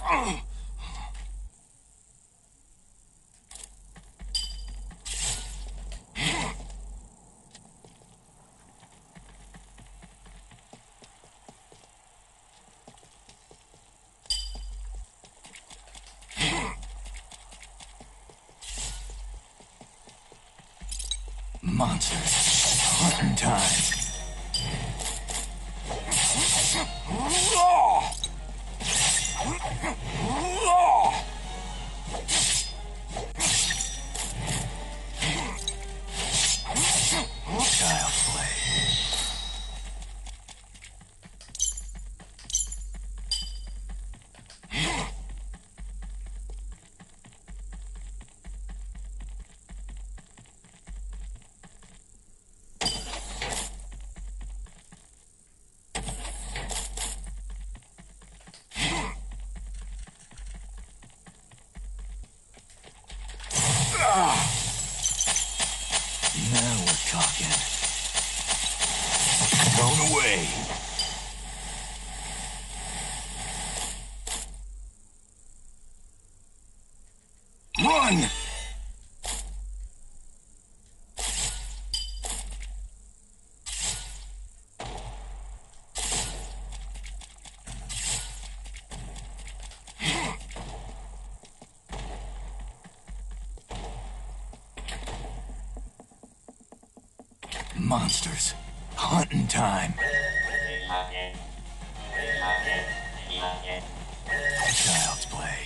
Monsters. Hunting time. Child's play. Now we're talking. Thrown away. Run! Monsters. Hunting time. Child's play.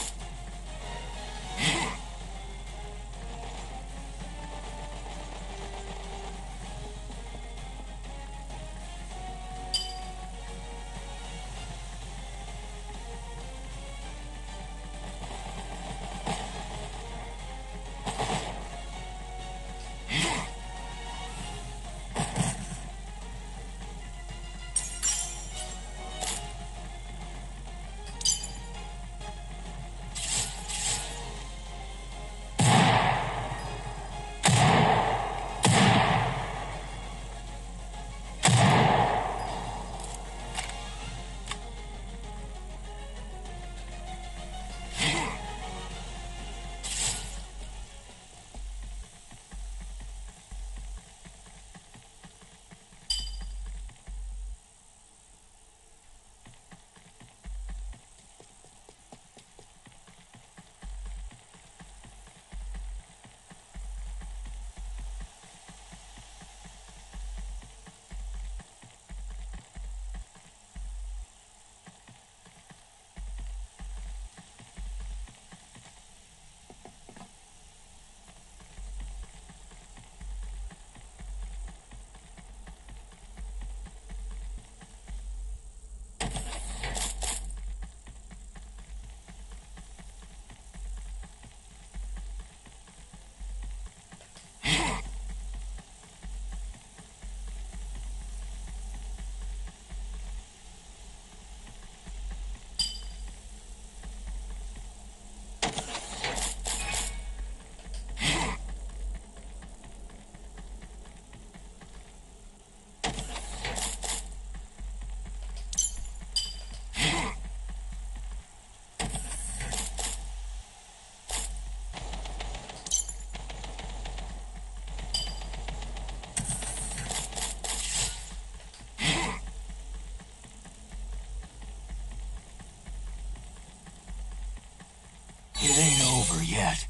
It ain't over yet.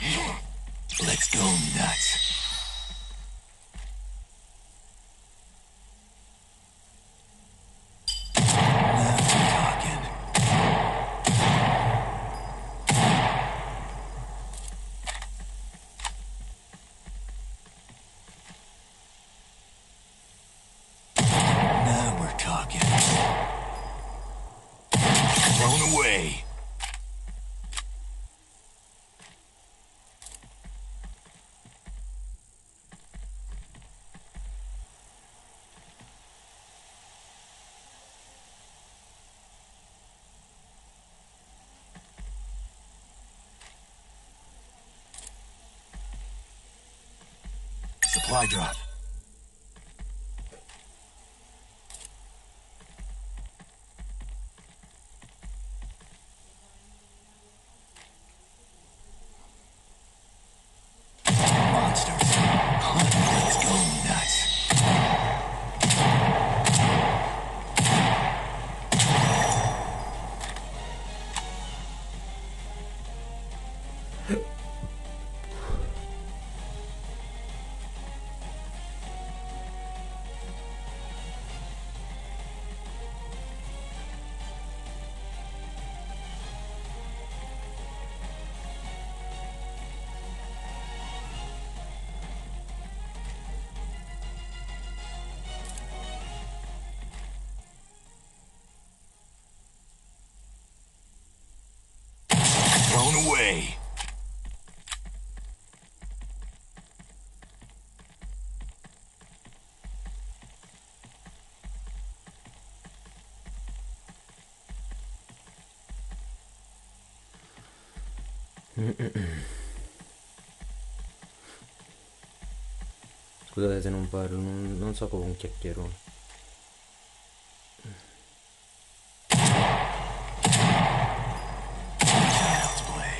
Let's go nuts. Now we're talking. Now we're talking. Thrown away. Supply drop. blown away. Scusate se non parlo, non so come un chiacchierone. Child's play.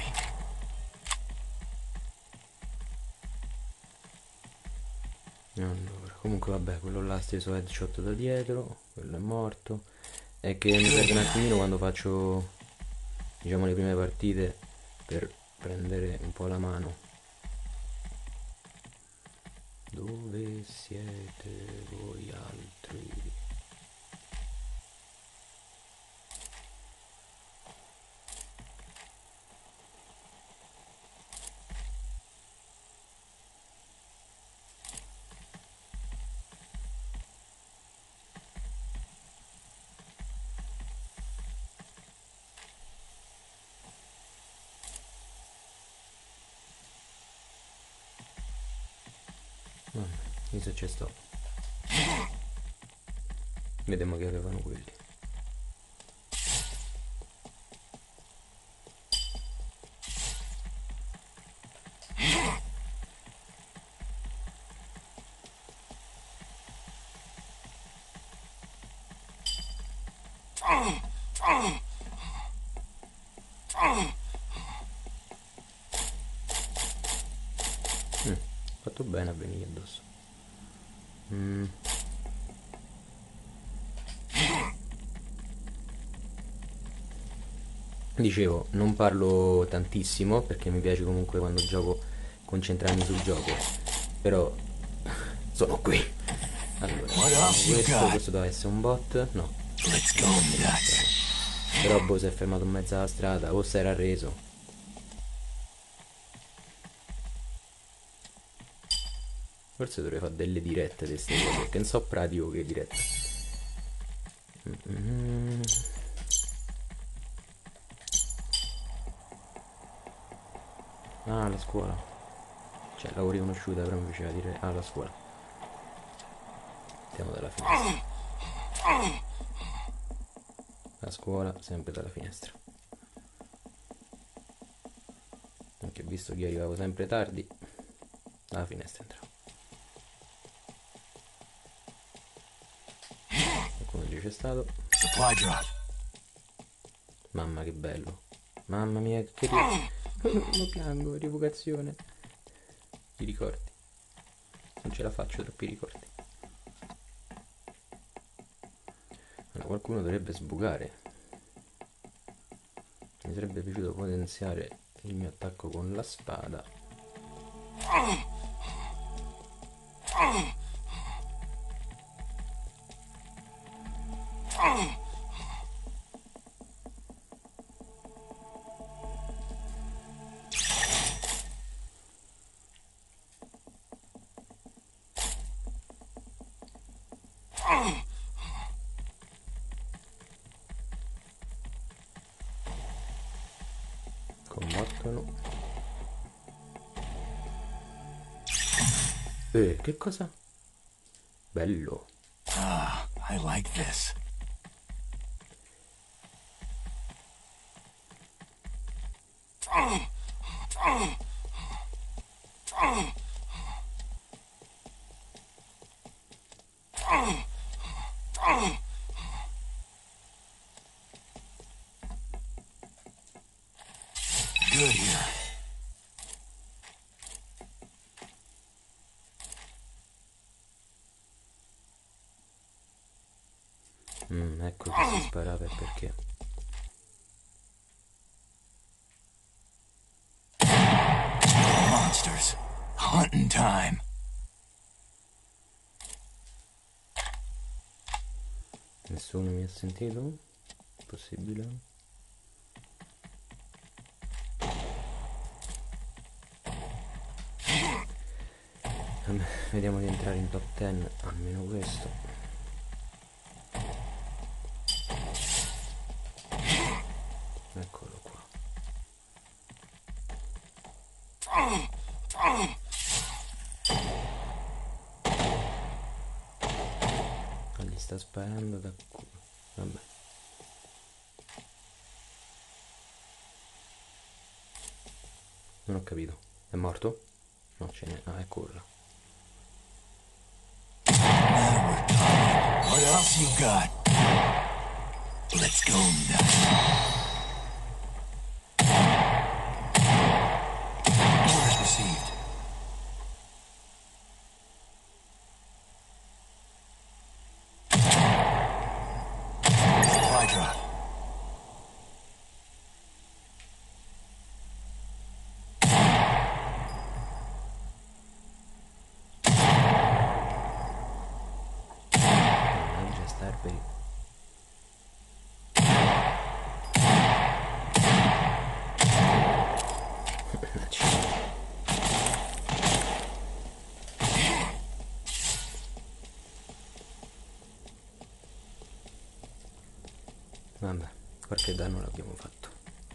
Allora, comunque vabbè, quello là ha steso headshot da dietro, quello è morto. È che mi serve un attimino quando faccio, diciamo, le prime partite per prendere un po' la mano. Dove siete voi altri? Vabbè, se ci sto. Vediamo che avevano quelli. Fatto bene a venire addosso. Dicevo, non parlo tantissimo perché mi piace comunque quando gioco concentrarmi sul gioco. Però sono qui. Allora, questo doveva essere un bot? No. Let's go nuts. Però boh, si è fermato in mezzo alla strada, o si era arreso. Forse dovrei fare delle dirette di queste cose, perché non so pratico che dirette. Ah, la scuola. Cioè, lavori conosciuta, però mi piaceva dire... Ah, la scuola. Stiamo dalla finestra. La scuola, sempre dalla finestra. Anche visto che io arrivavo sempre tardi, dalla finestra entravo. Qualcuno dice c'è stato. Supply drop. Mamma che bello. Mamma mia che lo piango, rievocazione. I ricordi. Non ce la faccio, troppi ricordi. Allora, qualcuno dovrebbe sbucare. Mi sarebbe piaciuto potenziare il mio attacco con la spada. Combattono. Che cosa? Bello. Ah, I like this. Good here. Ecco che si sparava e perché. Monsters. Hunting time. Nessuno mi ha sentito? Possibile? Vediamo di entrare in top 10, almeno questo. Eccolo qua. sparando da culo. Vabbè. Non ho capito. È morto? No, ce n'è. Ah, eccolo là. What else you got? Let's go nuts. Orders received. Supply drop. Mangia Starbase. Vabbè, qualche danno l'abbiamo fatto.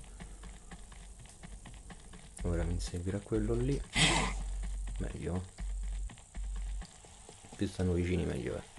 Ora mi inseguirà quello lì. Meglio. Più stanno vicini meglio è.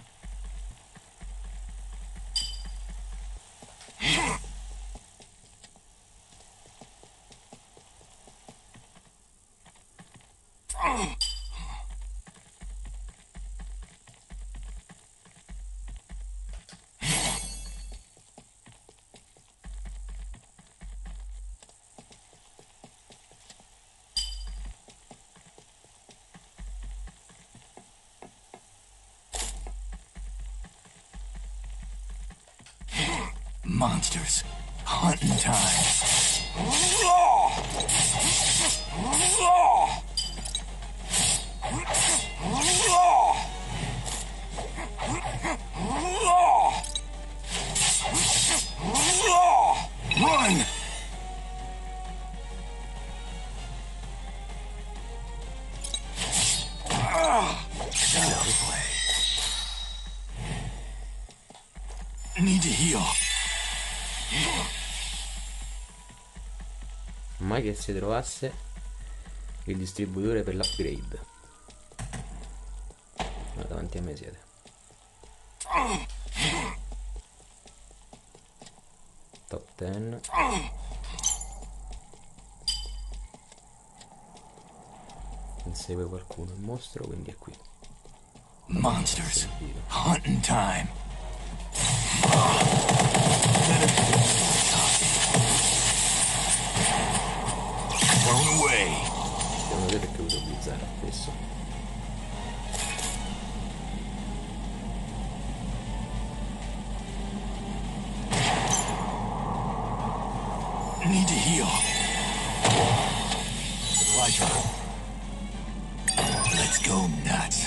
Monsters. Hunting time. Run! Self-play. Need to heal. Mai che si trovasse il distributore per l'upgrade. Ma davanti a me siete. Top 10. Insegue qualcuno il mostro, quindi è qui. Monsters. Hunting time. Thrown away. Devo vedere perché uso Blizzard adesso. Need to heal. Supply drop. Let's go nuts.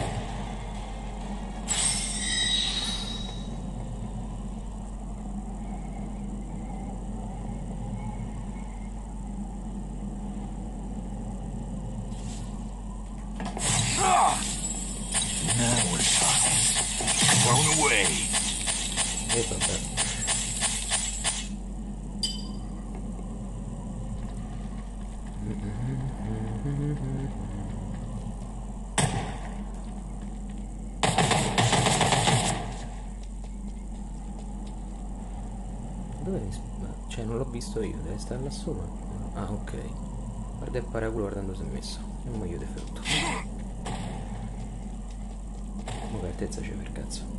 Now we're talking. Thrown away. E vabbè. Dove? Cioè non l'ho visto io, deve stare là sopra. Ah, ok. Guarda il paraculo guardando se è messo. E non io deferto. Ma che altezza c'è per cazzo?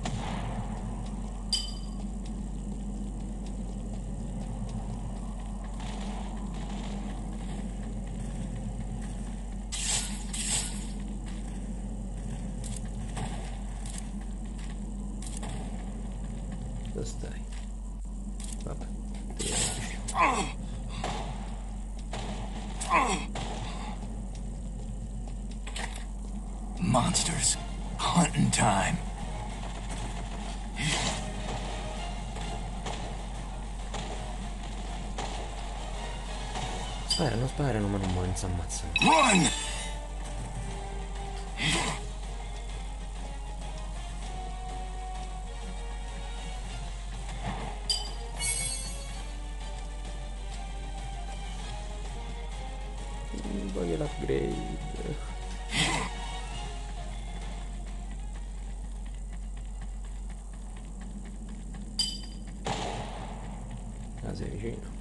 Dove stai? Vabbè, ti vedo. Monsters. Hunting time. Sparano, ma non si ammazzano. Run! Voglio l'upgrade. sei vicino.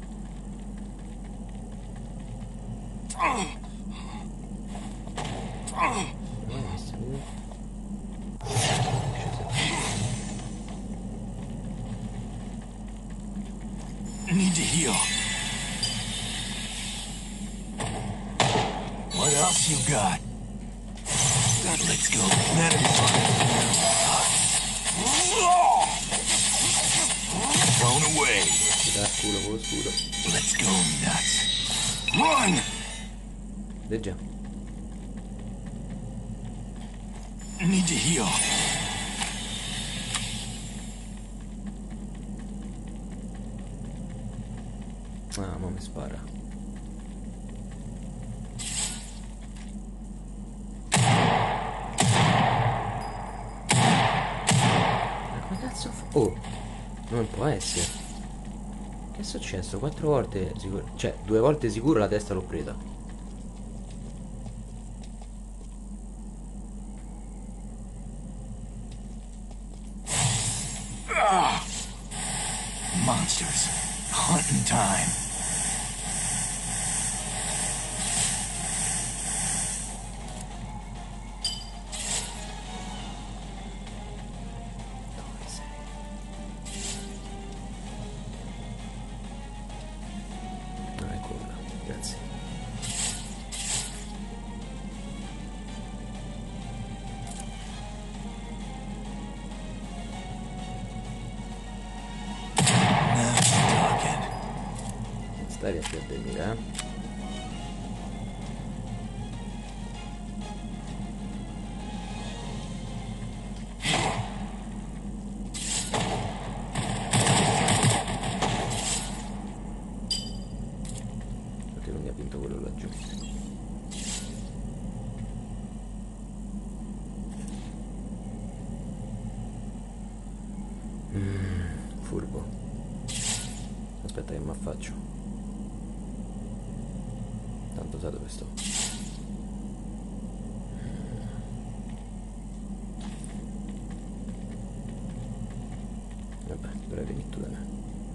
Need to heal. What else you got? Let's go. Thrown away. Ti dà il culo con lo scudo. Let's go nuts. Run! Ed già. Need to heal. Ah, ma mi spara. Come cazzo fa? Oh, non può essere. Che è successo? 4 volte sicuro. Cioè, 2 volte sicuro la testa l'ho presa. Monsters. Hunting time. Dove sei? Ah, eccolo là, grazie. Now you're talking. Stai a dormire, eh? Perché quindi ha vinto quello laggiù. Furbo. Aspetta che mi affaccio. Tanto sa dove sto. Vabbè, ora vieni tu da me.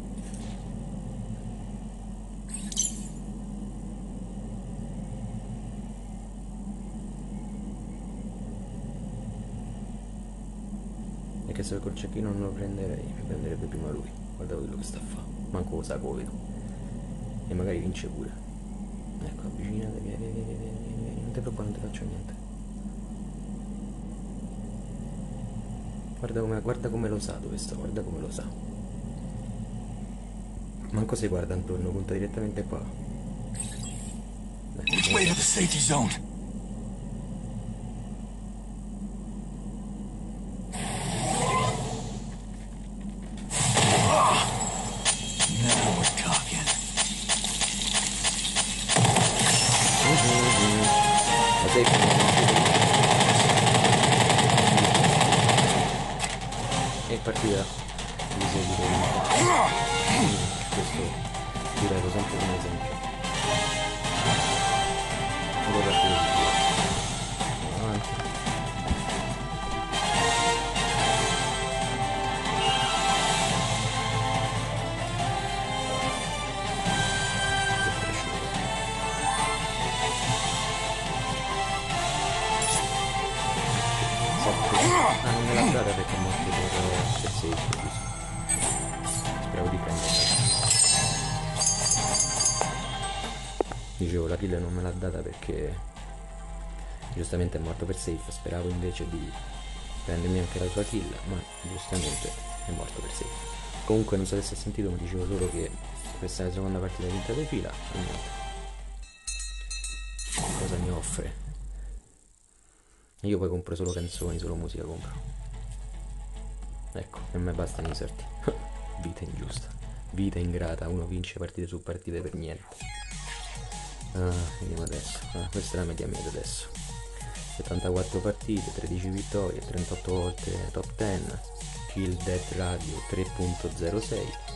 E che se col cecchino non lo prenderei, mi prenderebbe prima lui. Guarda quello che sta a fa. Manco lo sa come vedo. E magari vince pure. Ecco, avvicinate, vieni. Non ti preoccupare, non ti faccio niente. Guarda come lo sa dove sto, guarda come lo sa. Manco si guarda intorno, punta direttamente qua. Which way to the safety zone? Now we're talking. Ma sei e partita di seguito. Questo direi sempre come esempio. Ora partita di più. Avanti. Ah, non me l'ha data perché è morto per 6, speravo di prenderla. Dicevo, la kill non me l'ha data perché giustamente è morto per safe, speravo invece di prendermi anche la sua kill, ma giustamente è morto per safe. Comunque non so se si è sentito, ma dicevo solo che questa è la seconda partita vinta di fila e niente. Cosa mi offre? Io poi compro solo canzoni, solo musica compro. Ecco, a me bastano i sorti. Vita ingiusta, vita ingrata, uno vince partite su partite per niente. Vediamo adesso. Questa è la media media adesso. 74 partite, 13 vittorie, 38 volte top 10, kill death radio 3.06.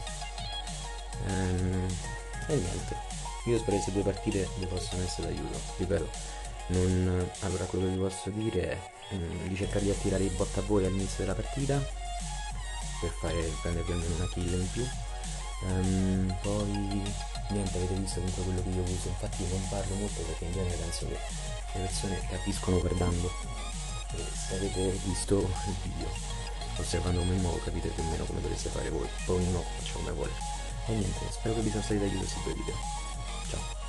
E niente. Io spero che queste due partite vi possano essere d'aiuto. Ripeto. Allora, quello che vi posso dire è di cercare di attirare i bot a voi all'inizio della partita per prendere più o meno una kill in più. Poi niente, avete visto comunque quello che io uso, infatti non parlo molto perché in genere penso che le persone capiscono guardando, e se avete visto il video osservando come mi muovo capite più o meno come dovreste fare voi, poi ognuno faccia come vuole. E niente, spero che vi siano stati d'aiuto questi due video. Ciao.